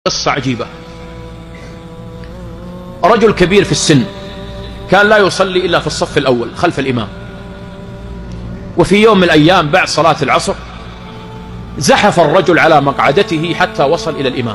قصة عجيبة. رجل كبير في السن كان لا يصلي إلا في الصف الأول خلف الإمام، وفي يوم من الأيام بعد صلاة العصر زحف الرجل على مقعدته حتى وصل إلى الإمام،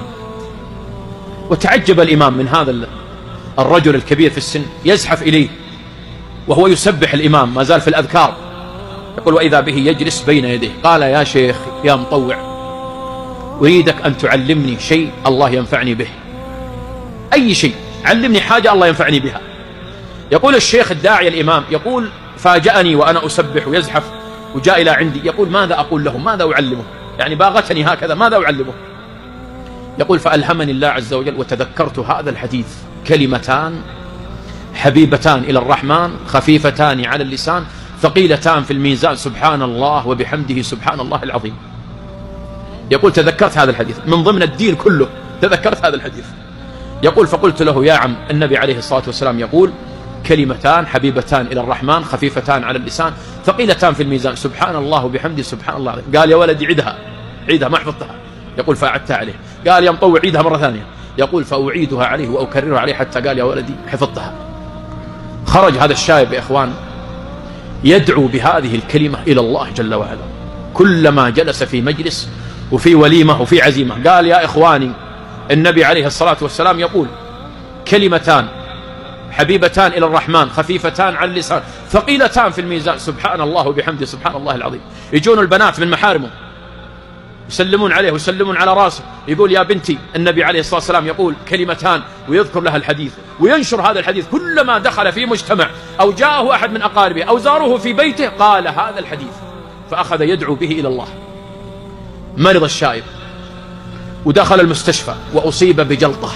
وتعجب الإمام من هذا الرجل الكبير في السن يزحف إليه وهو يسبح الإمام ما زال في الأذكار، يقول وإذا به يجلس بين يديه. قال يا شيخ يا مطوع، أريدك أن تعلمني شيء الله ينفعني به، أي شيء، علمني حاجة الله ينفعني بها. يقول الشيخ الداعي الإمام، يقول فاجأني وأنا أسبح ويزحف وجاء إلى عندي، يقول ماذا أقول له، ماذا أعلمه، يعني باغتني هكذا ماذا أعلمه. يقول فألهمني الله عز وجل وتذكرت هذا الحديث، كلمتان حبيبتان إلى الرحمن خفيفتان على اللسان ثقيلتان في الميزان، سبحان الله وبحمده سبحان الله العظيم. يقول تذكرت هذا الحديث من ضمن الدين كله، تذكرت هذا الحديث. يقول فقلت له يا عم، النبي عليه الصلاة والسلام يقول كلمتان حبيبتان إلى الرحمن خفيفتان على اللسان ثقيلتان في الميزان، سبحان الله وبحمده سبحان الله. قال يا ولدي عيدها ما حفظتها. يقول فأعدتها عليه. قال يا مطوع عيدها مرة ثانية. يقول فأعيدها عليه وأكررها عليه حتى قال يا ولدي حفظتها. خرج هذا الشايب يا إخوان يدعو بهذه الكلمة إلى الله جل وعلا، كلما جلس في مجلس وفي وليمة وفي عزيمة قال يا إخواني النبي عليه الصلاة والسلام يقول كلمتان حبيبتان إلى الرحمن خفيفتان على اللسان ثقيلتان في الميزان، سبحان الله وبحمده سبحان الله العظيم. يجون البنات من محارمه يسلمون عليه ويسلمون على راسه، يقول يا بنتي النبي عليه الصلاة والسلام يقول كلمتان ويذكر لها الحديث وينشر هذا الحديث، كلما دخل في مجتمع أو جاءه أحد من أقاربه أو زاروه في بيته قال هذا الحديث، فأخذ يدعو به إلى الله. مرض الشايب ودخل المستشفى وأصيب بجلطة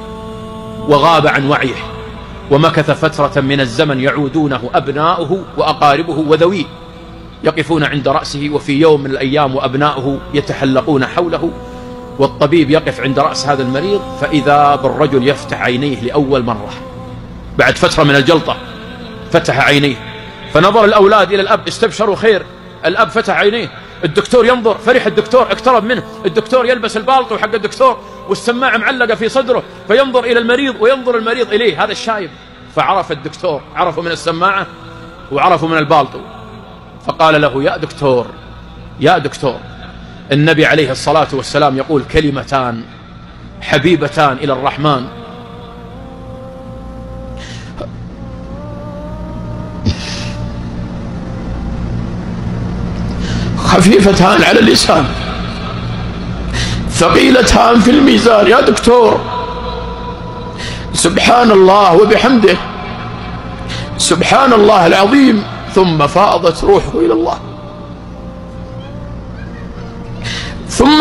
وغاب عن وعيه، ومكث فترة من الزمن يعودونه أبناؤه وأقاربه وذويه يقفون عند رأسه، وفي يوم من الأيام وأبناؤه يتحلقون حوله، والطبيب يقف عند رأس هذا المريض فإذا بالرجل يفتح عينيه لأول مرة بعد فترة من الجلطة، فتح عينيه فنظر الأولاد إلى الأب استبشروا خير، الأب فتح عينيه، الدكتور ينظر، فرح الدكتور اقترب منه، الدكتور يلبس البالطو حق الدكتور والسماعة معلقة في صدره، فينظر إلى المريض وينظر المريض إليه هذا الشايب، فعرف الدكتور، عرفوا من السماعة وعرفوا من البالطو، فقال له يا دكتور النبي عليه الصلاة والسلام يقول كلمتان حبيبتان إلى الرحمن خفيفتان على اللسان ثقيلتان في الميزان، يا دكتور سبحان الله وبحمده سبحان الله العظيم. ثم فاضت روحه إلى الله، ثم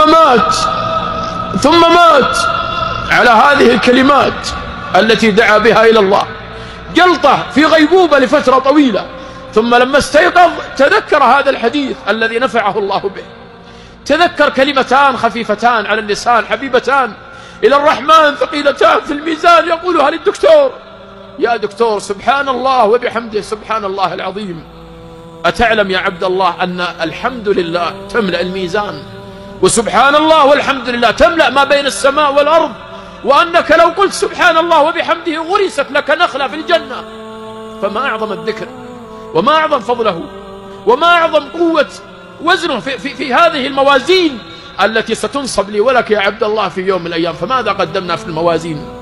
مات على هذه الكلمات التي دعا بها إلى الله، جلطة في غيبوبة لفترة طويلة، ثم لما استيقظ تذكر هذا الحديث الذي نفعه الله به، تذكر كلمتان خفيفتان على اللسان حبيبتان إلى الرحمن ثقيلتان في الميزان، يقولها للدكتور يا دكتور سبحان الله وبحمده سبحان الله العظيم. أتعلم يا عبد الله أن الحمد لله تملأ الميزان، وسبحان الله والحمد لله تملأ ما بين السماء والأرض، وأنك لو قلت سبحان الله وبحمده غرست لك نخلة في الجنة؟ فما أعظم الذكر وما أعظم فضله وما أعظم قوة وزنه في هذه الموازين التي ستنصب لي ولك يا عبد الله في يوم من الأيام. فماذا قدمنا في الموازين؟